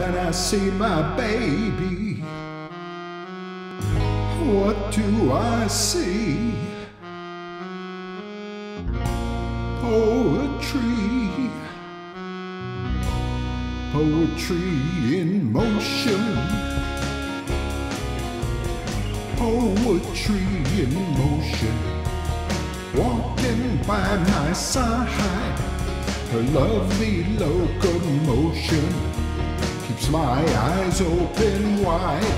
when I see my baby, what do I see? Poetry, poetry in motion, poetry in motion, walking by my side. Her lovely locomotion keeps my eyes open wide.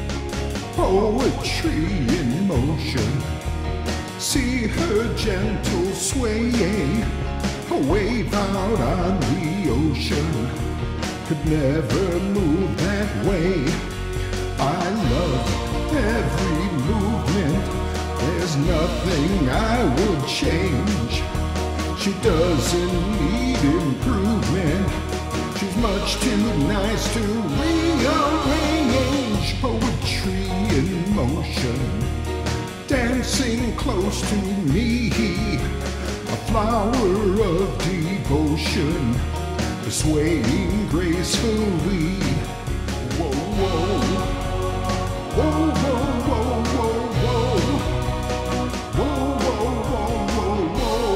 Poetry in motion, see her gentle swaying, a wave out on the ocean could never move that way. I love every movement, there's nothing I would change. She doesn't need improvement, she's much too nice to rearrange. Poetry in motion, dancing close to me, a flower of devotion, swaying gracefully. Whoa, whoa, whoa, whoa, whoa, whoa, whoa, whoa,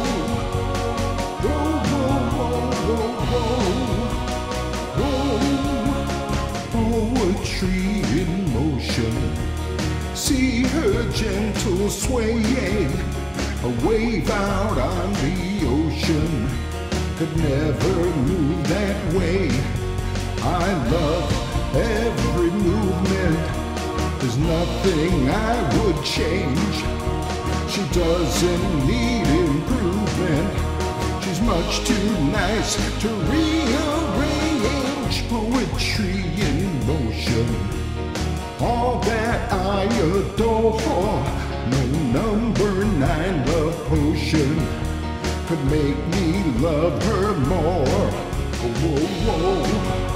whoa, whoa, whoa, whoa. Poetry in motion, see her gentle swaying, a wave out on the ocean could never move that way. I love every movement, there's nothing I would change. She doesn't need improvement, she's much too nice to rearrange. Poetry in motion, all that I adore, no number 9 love potion could make me love her more. Whoa, whoa.